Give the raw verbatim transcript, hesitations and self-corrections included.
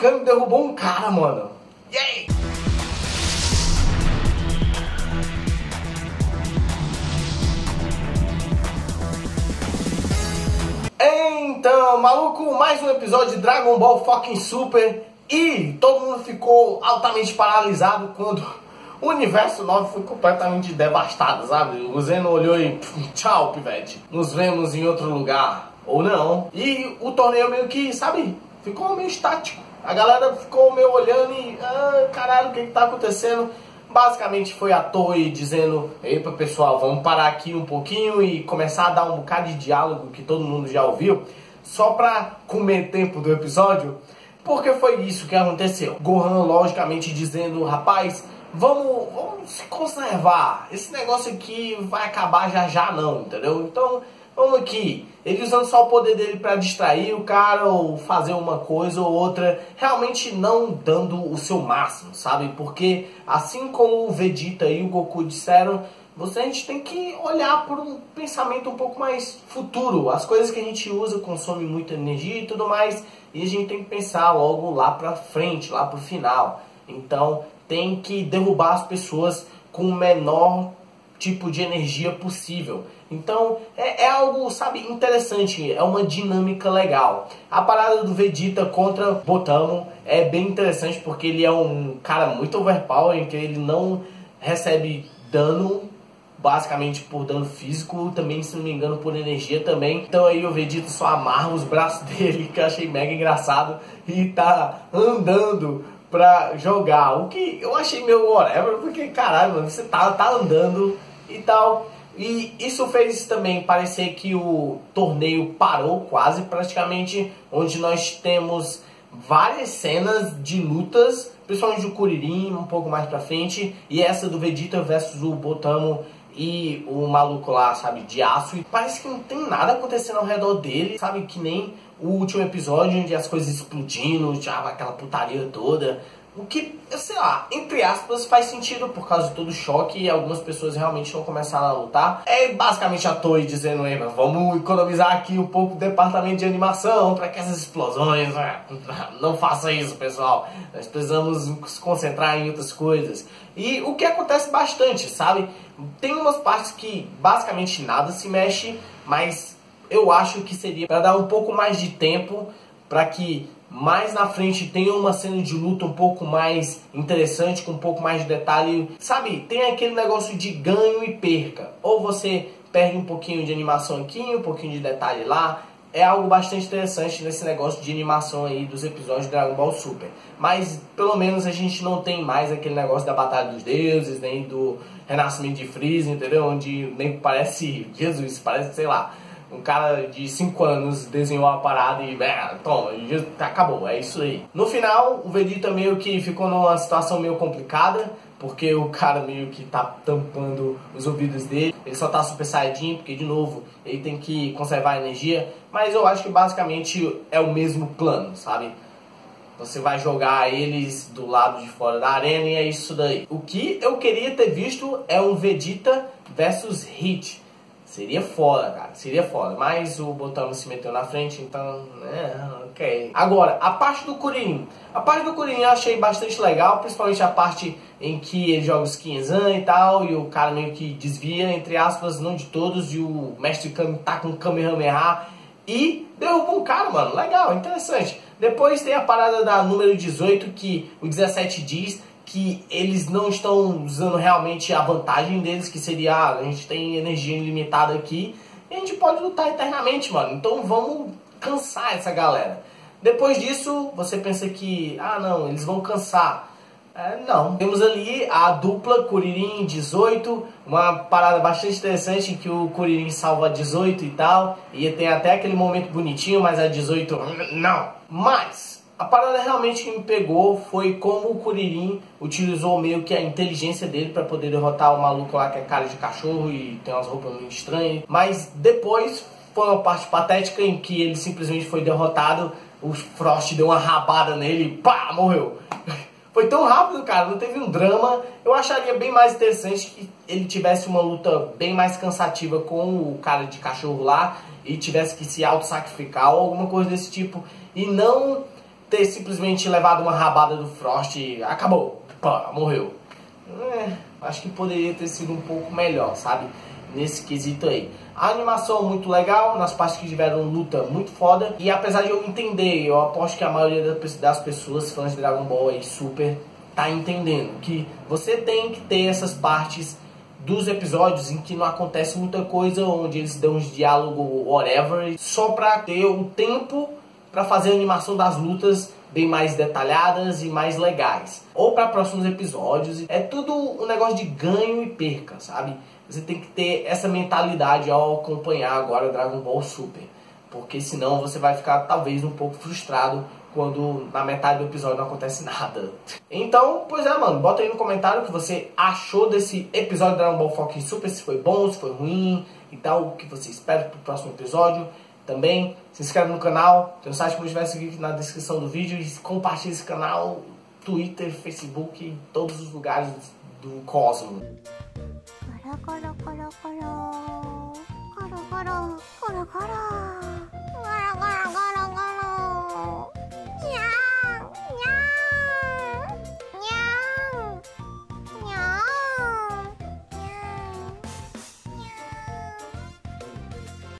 Kami derrubou um cara, mano. E aí? Então, maluco, mais um episódio de Dragon Ball fucking Super. E todo mundo ficou altamente paralisado quando o universo nove foi completamente devastado, sabe? O Zeno olhou e tchau, pivete. Nos vemos em outro lugar. Ou não. E o torneio meio que, sabe, ficou meio estático. A galera ficou meio olhando e, ah, caralho, o que que tá acontecendo? Basicamente foi a Toei dizendo, epa pessoal, vamos parar aqui um pouquinho e começar a dar um bocado de diálogo que todo mundo já ouviu, só pra comer tempo do episódio, porque foi isso que aconteceu. Gohan logicamente dizendo, rapaz, vamos, vamos se conservar, esse negócio aqui vai acabar já já não, entendeu? Então, vamos aqui, ele usando só o poder dele pra distrair o cara ou fazer uma coisa ou outra, realmente não dando o seu máximo, sabe? Porque assim como o Vegeta e o Goku disseram, você, a gente tem que olhar por um pensamento um pouco mais futuro. As coisas que a gente usa consomem muita energia e tudo mais, e a gente tem que pensar logo lá pra frente, lá pro final. Então tem que derrubar as pessoas com o menor tipo de energia possível. Então é, é algo, sabe, interessante, é uma dinâmica legal. A parada do Vegeta contra Botamo é bem interessante porque ele é um cara muito overpower, em que ele não recebe dano basicamente por dano físico, também, se não me engano, por energia também. Então aí o Vegeta só amarra os braços dele, que eu achei mega engraçado, e tá andando pra jogar, o que eu achei meio whatever, porque caralho, mano, você tá, tá andando e tal. E isso fez também parecer que o torneio parou quase, praticamente, onde nós temos várias cenas de lutas, principalmente do Kuririn, um pouco mais pra frente, e essa do Vegeta versus o Botamo e o maluco lá, sabe, de aço. E parece que não tem nada acontecendo ao redor dele, sabe, que nem o último episódio, onde as coisas explodindo, já aquela putaria toda. O que, sei lá, entre aspas, faz sentido por causa de todo o choque e algumas pessoas realmente não começaram a lutar. É basicamente a Toei dizendo, aí, vamos economizar aqui um pouco do departamento de animação para que essas explosões, não faça isso, pessoal. Nós precisamos nos concentrar em outras coisas. E o que acontece bastante, sabe? Tem umas partes que basicamente nada se mexe, mas eu acho que seria para dar um pouco mais de tempo para que mais na frente tenha uma cena de luta um pouco mais interessante, com um pouco mais de detalhe. Sabe, tem aquele negócio de ganho e perca. Ou você perde um pouquinho de animação aqui, um pouquinho de detalhe lá. É algo bastante interessante nesse negócio de animação aí dos episódios de Dragon Ball Super. Mas pelo menos a gente não tem mais aquele negócio da Batalha dos Deuses, nem do renascimento de Freeza, entendeu? Onde nem parece Jesus, parece, sei lá, um cara de cinco anos desenhou a parada e, é, toma, acabou, é isso aí. No final, o Vegeta meio que ficou numa situação meio complicada, porque o cara meio que tá tampando os ouvidos dele. Ele só tá super saiyajin, porque, de novo, ele tem que conservar a energia. Mas eu acho que basicamente é o mesmo plano, sabe? Você vai jogar eles do lado de fora da arena e é isso daí. O que eu queria ter visto é um Vegeta versus Hit. Seria foda, cara, seria foda. Mas o Botamo se meteu na frente, então, é, ok. Agora, a parte do Kuririn. A parte do Kuririn eu achei bastante legal, principalmente a parte em que ele joga os Kinzan e tal, e o cara meio que desvia, entre aspas, não de todos, e o Mestre Kami tá com Kamehameha e derruba um cara, mano. Legal, interessante. Depois tem a parada da número dezoito, que o dezessete diz que eles não estão usando realmente a vantagem deles, que seria, ah, a gente tem energia ilimitada aqui e a gente pode lutar eternamente, mano. Então vamos cansar essa galera. Depois disso, você pensa que, ah não, eles vão cansar. É, não. Temos ali a dupla Kuririn dezoito, uma parada bastante interessante em que o Kuririn salva a dezoito e tal, e tem até aquele momento bonitinho, mas a dezoito não. Mas a parada realmente que me pegou foi como o Kuririn utilizou meio que a inteligência dele para poder derrotar o maluco lá que é cara de cachorro e tem umas roupas muito estranhas. Mas depois foi uma parte patética em que ele simplesmente foi derrotado, o Frost deu uma rabada nele e pá, morreu. Foi tão rápido, cara, não teve um drama. Eu acharia bem mais interessante que ele tivesse uma luta bem mais cansativa com o cara de cachorro lá e tivesse que se auto-sacrificar ou alguma coisa desse tipo. E não ter simplesmente levado uma rabada do Frost e acabou, pá, morreu. É, acho que poderia ter sido um pouco melhor, sabe? Nesse quesito aí. A animação muito legal, nas partes que tiveram luta muito foda. E apesar de eu entender, eu aposto que a maioria das pessoas, fãs de Dragon Ball e Super, tá entendendo que você tem que ter essas partes dos episódios em que não acontece muita coisa, onde eles dão uns diálogos whatever, só pra ter o tempo pra fazer a animação das lutas bem mais detalhadas e mais legais. Ou para próximos episódios. É tudo um negócio de ganho e perca, sabe? Você tem que ter essa mentalidade ao acompanhar agora Dragon Ball Super. Porque senão você vai ficar talvez um pouco frustrado quando na metade do episódio não acontece nada. Então, pois é, mano, bota aí no comentário o que você achou desse episódio de Dragon Ball Focus Super, se foi bom, se foi ruim e tal, o que você espera pro próximo episódio. Também se inscreve no canal, tem um site que vai seguir aqui na descrição do vídeo e compartilha esse canal, Twitter, Facebook, todos os lugares do cosmos. Coro, coro, coro, coro. Coro, coro, coro, coro.